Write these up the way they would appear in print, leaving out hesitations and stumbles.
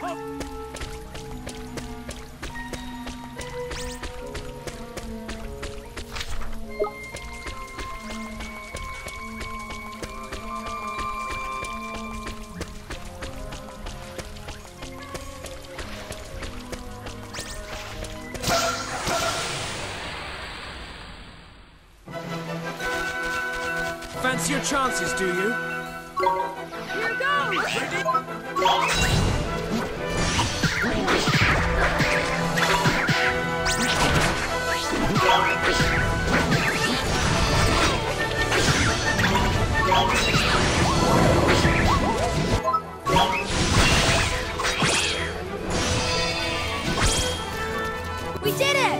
Fancy your chances, do you? Here goes! We did it!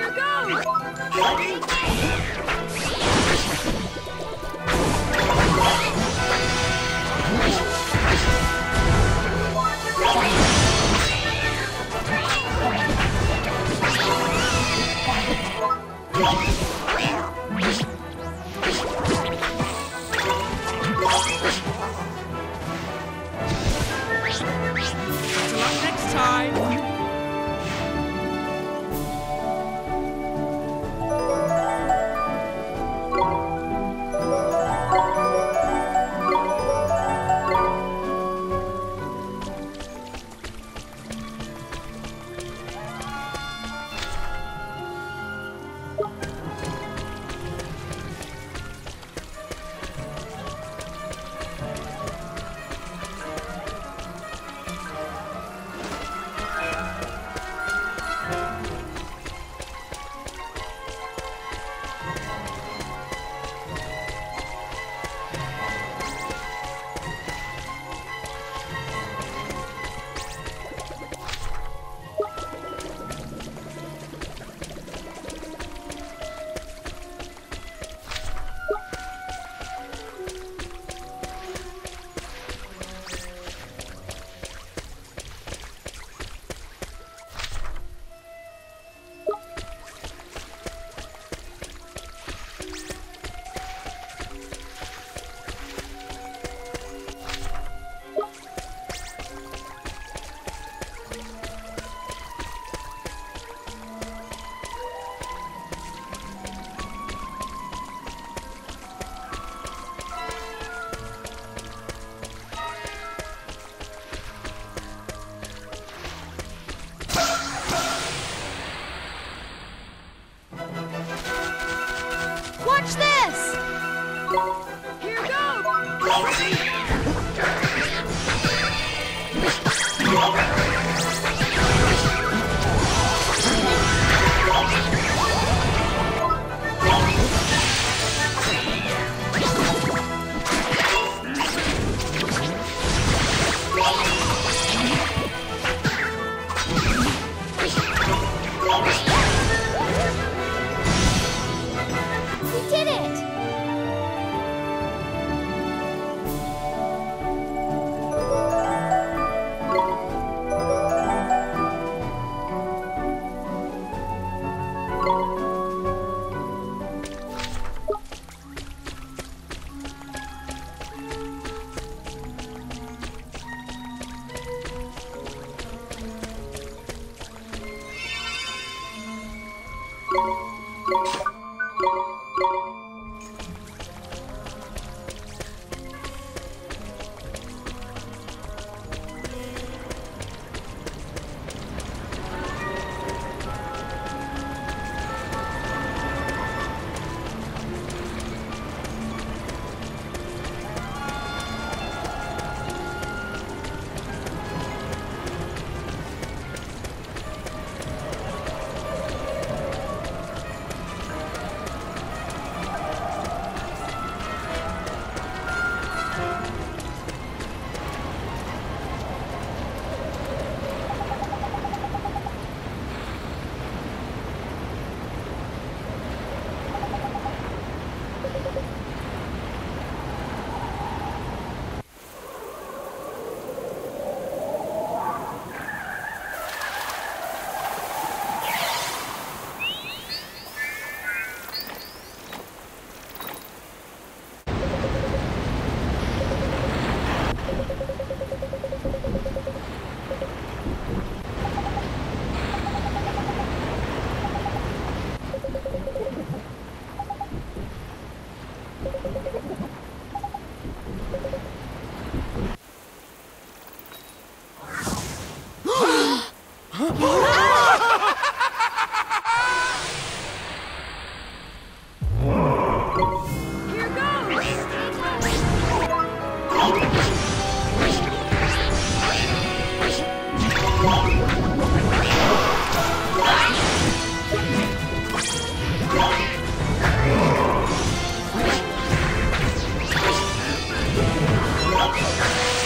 Ready? We did it! Here goes!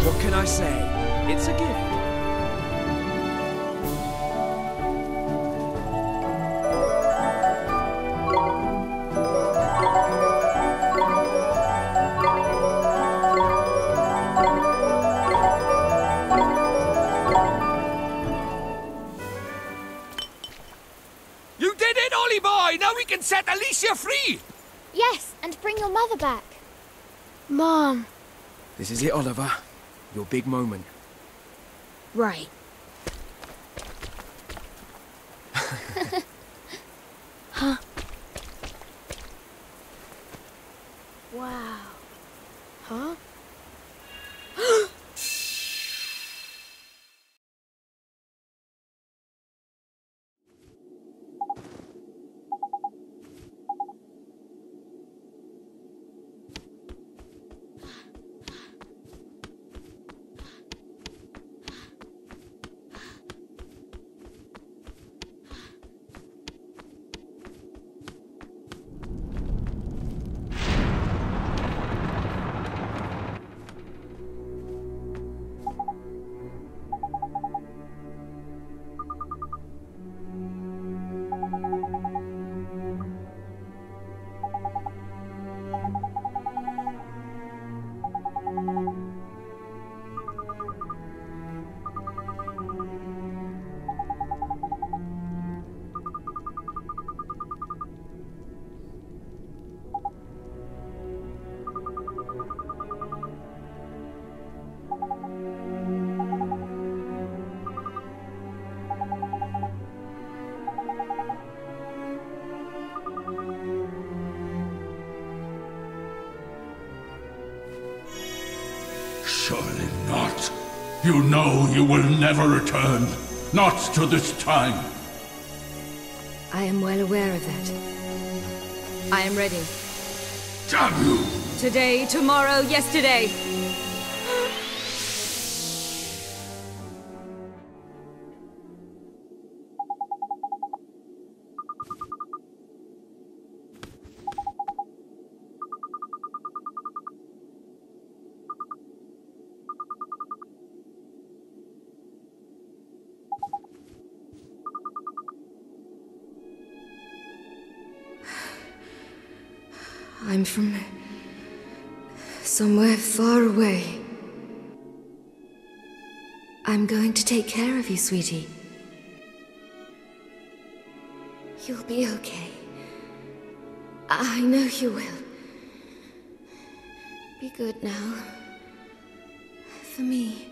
What can I say? It's a gift. You did it, Ollie boy! Now we can set Alicia free! Yes, and bring your mother back. Mom. This is it, Oliver. Your big moment. Right. Huh? Wow. Huh? Surely not. You know you will never return. Not to this time. I am well aware of that. I am ready. Damn you! Today, tomorrow, yesterday. I'm from somewhere far away. I'm going to take care of you, sweetie. You'll be okay. I know you will. Be good now. For me.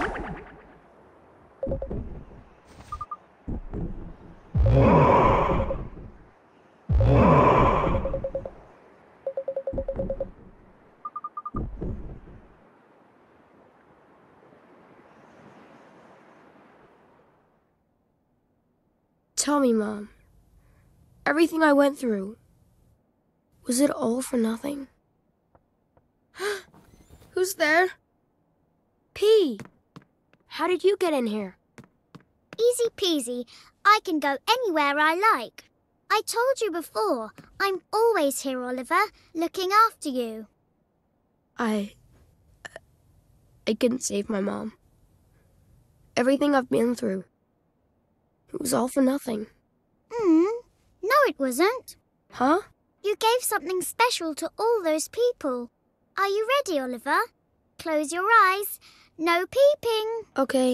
Tell me, Mom. Everything I went through, was it all for nothing? Who's there? P. How did you get in here? Easy peasy. I can go anywhere I like. I told you before, I'm always here, Oliver, looking after you. I couldn't save my mom. Everything I've been through, it was all for nothing. No, it wasn't. Huh? You gave something special to all those people. Are you ready, Oliver? Close your eyes. No peeping. Okay.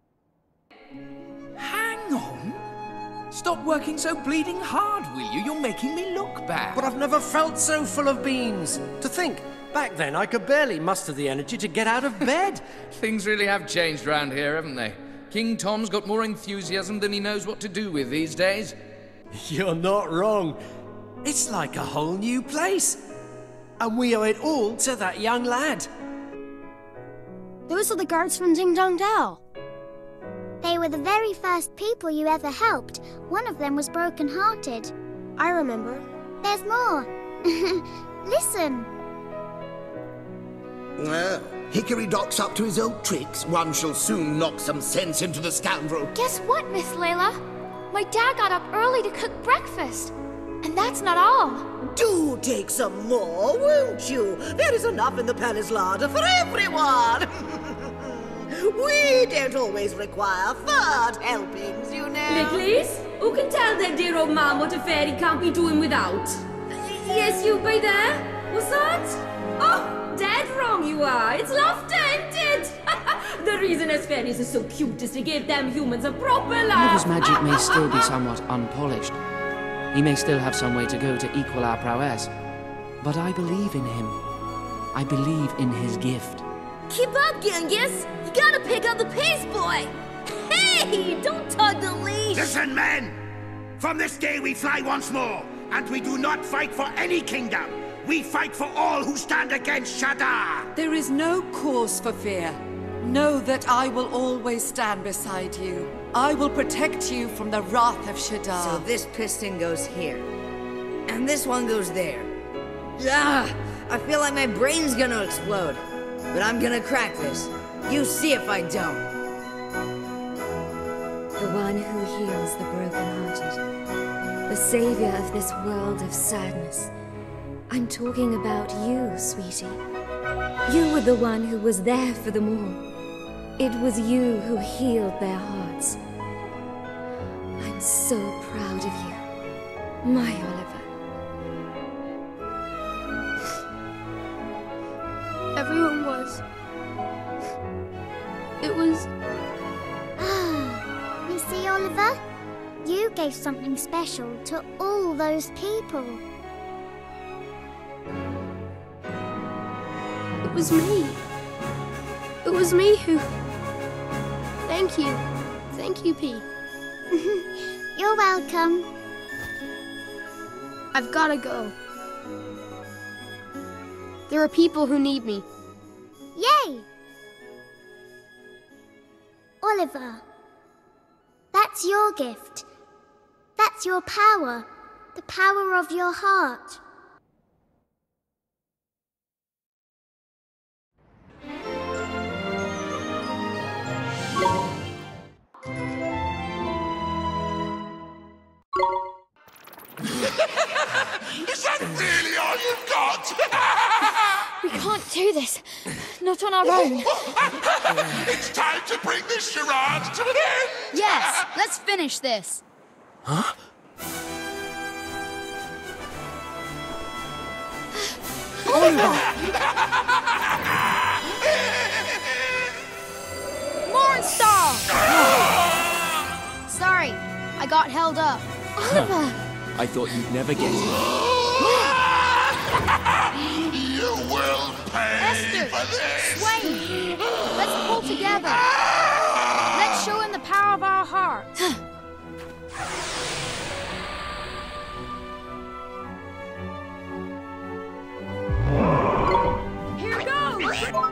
Hang on. Stop working so bleeding hard, will you? You're making me look bad. But I've never felt so full of beans. To think, back then I could barely muster the energy to get out of bed. Things really have changed round here, haven't they? King Tom's got more enthusiasm than he knows what to do with these days. You're not wrong. It's like a whole new place. And we owe it all to that young lad. Those are the guards from Ding Dong Dell. They were the very first people you ever helped. One of them was broken-hearted. I remember. There's more. Listen. Well, Hickory Doc's up to his old tricks. One shall soon knock some sense into the scoundrel. Guess what, Miss Layla? My dad got up early to cook breakfast. And that's not all. Do take some more, won't you? There is enough in the palace larder for everyone. We don't always require third helpings, you know. Littlies, who can tell their dear old man what a fairy can't be doing without? Yes, you by there? What's that? Oh, dead wrong you are. It's laughter, isn't it? The reason as fairies are so cute is to give them humans a proper laugh. Oliver's magic may still be somewhat unpolished. He may still have some way to go to equal our prowess. But I believe in him. I believe in his gift. Keep up, Genghis! You gotta pick up the pace, boy! Hey! Don't tug the leash! Listen, men! From this day we fly once more, and we do not fight for any kingdom. We fight for all who stand against Shadar! There is no cause for fear. Know that I will always stand beside you. I will protect you from the wrath of Shadar. So this piston goes here. And this one goes there. Ah! I feel like my brain's gonna explode. But I'm gonna crack this. You see if I don't. The one who heals the broken-hearted. The savior of this world of sadness. I'm talking about you, sweetie. You were the one who was there for them all. It was you who healed their hearts. I'm so proud of you, my Oliver. Everyone was. It was... You see, Oliver? You gave something special to all those people. It was me. It was me who... Thank you. Thank you, P. You're welcome. I've gotta go. There are people who need me. Yay! Oliver, that's your gift. That's your power. The power of your heart. Is that really all you've got? We can't do this. Not on our own. It's time to bring this charade to an end! Yes, let's finish this. Huh? Mornstar! Sorry, I got held up. Oliver! I thought you'd never get it. You will pay! Esther, Sway! Let's pull together. Let's show him the power of our hearts. Here goes!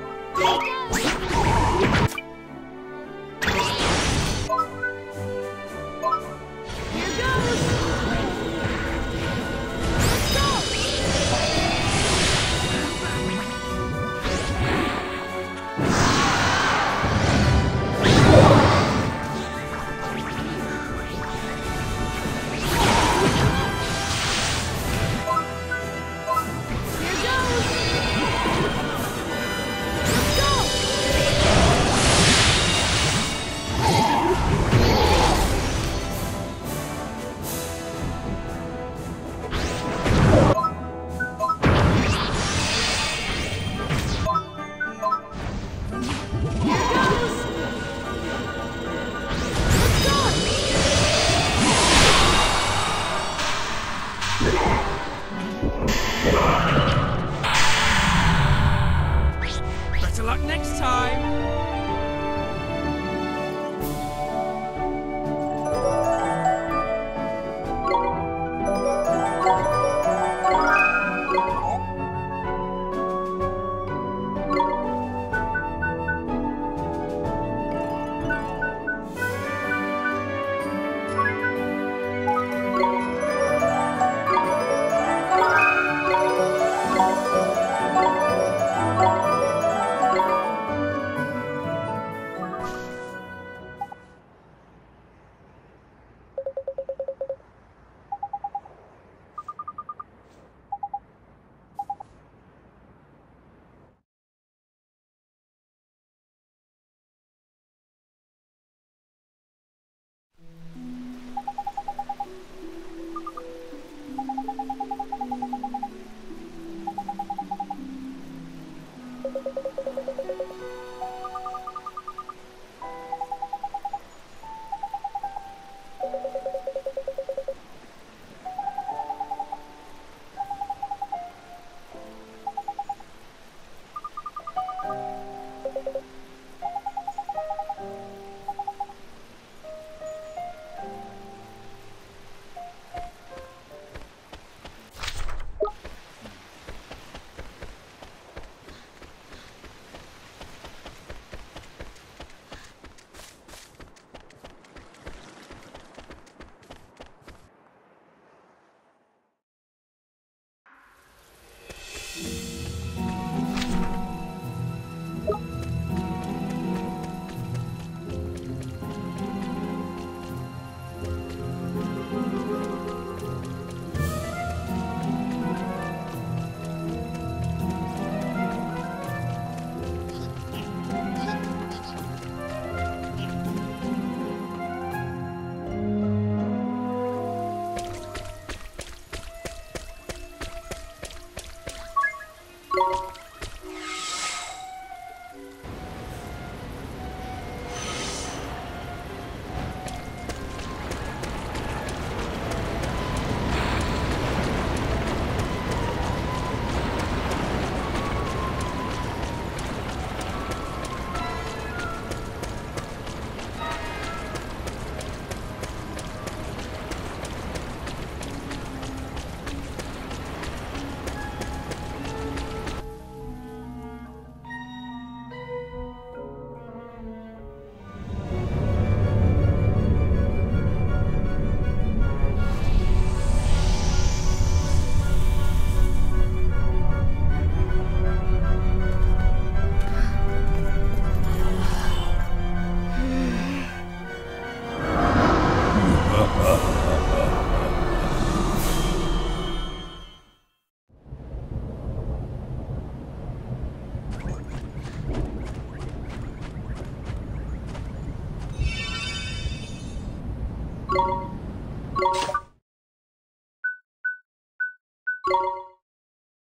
Better luck next time!